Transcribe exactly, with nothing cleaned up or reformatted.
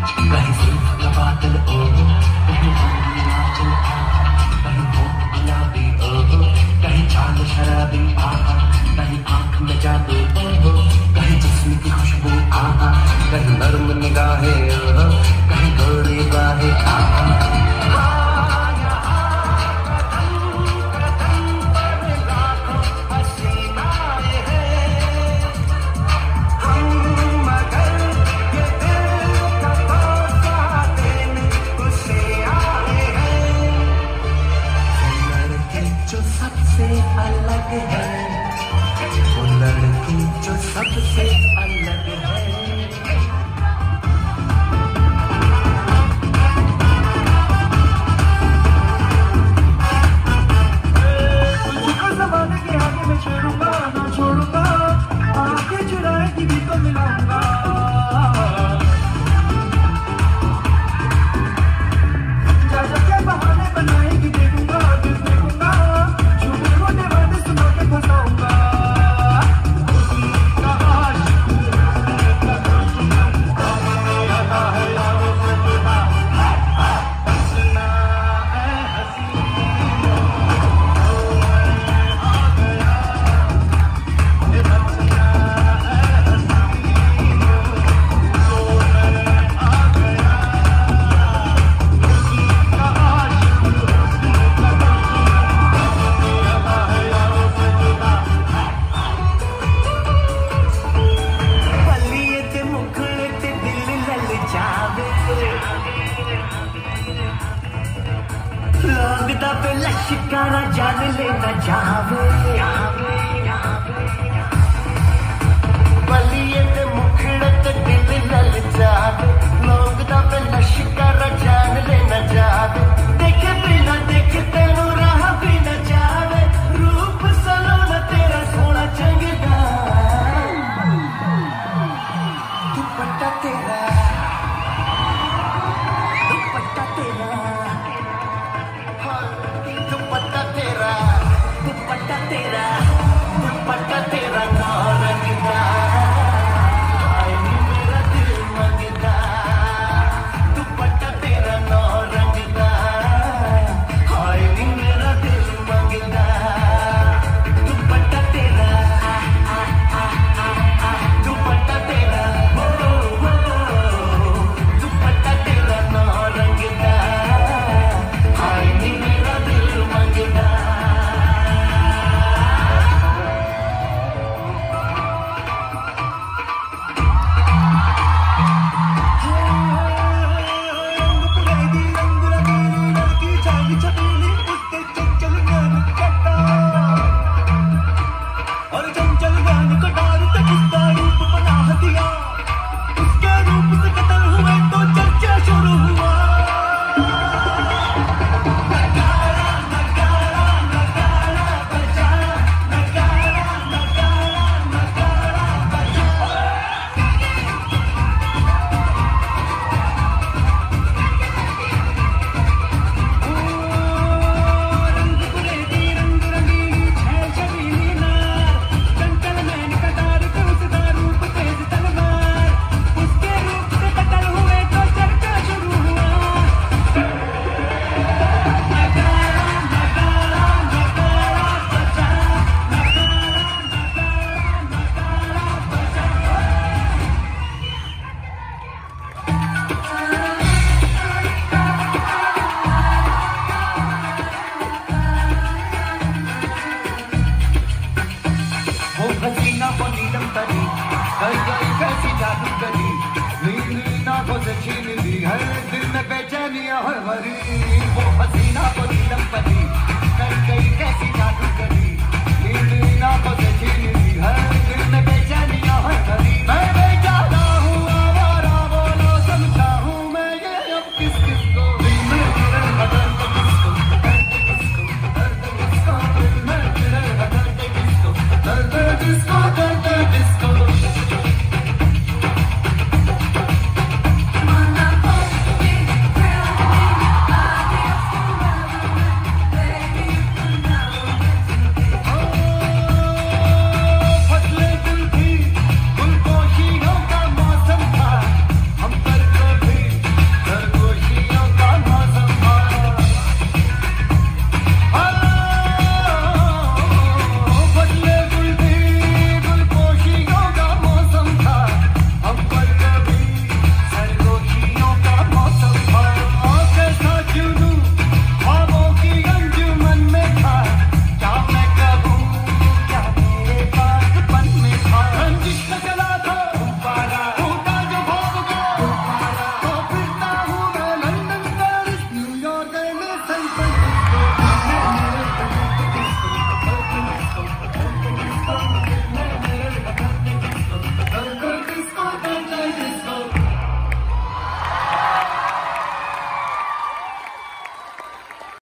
कहीं सिर्फ का बादल ओहो, कहीं हिमाचल आहा, कहीं होठ गुलाबी ओहो, कहीं चांद शराबी आहा, कहीं आंख में जादू ओहो, कहीं जिस्म की खुशबू आहा, कहीं नर्म निगाहें ओहो, कहीं गोरी बाहें आहा। सबसे अलग है वो लड़की जो सबसे अलग है। तुझको ज़माने के आगे मैं छोड़ूंगा ना छोड़ूंगा, आगे चुराएगी भी तो मिलाऊंगा। जा जा के बहाने बनाएगी देखूंगा देखूंगा, लगता पे लश्कारा जान लेना जावे, बलिए ते मुखड़े ते दिल लल जावे, लगता पे लश्कारा जान लेना जावे, देखे बिना देखे तेनू राह भी न जावे, रूप सलोना तेरा सोना चंगदा, दुपट्टा तेरा दुपट्टा तेरा दुपट्टा तेरा दुपट्टा तेरा दुपट्टा तेरा रंगदा, मेरा दिल मंगदा, दुपट्टा तेरा नौ रंगदा, हाय नी मेरा दिल मंगदा, दुपट्टा तेरा दुपट्टा तेरा दुपट्टा तेरा नौ रंगदा, हाय नी मेरा दिल मंगदा। और चंचल ज्ञान को डाल तक उसका रूप बना दिया, उसके रूप से कतल हुए तो चर्चा शुरू हुआ। नगाड़ा नगाड़ा नगाड़ा बजा, नगाड़ा नगाड़ा नगाड़ा बजा। रंग गुरेदी रंग रंगीली छह छबीली नार, चंचल मैन कटार पे उसका रूप तेज तलवार, उसके रूप से कतल हुए तो चर्चा शुरू हुआ। नगाड़ा नगाड़ा नगाड़ा बजा, नगाड़ा नगाड़ा वो हसीना वो नीलम तरी, गई गई कैसी जादू करी, नीली नाकों से छीन ली है दिल में बेचैनियां हर भरी।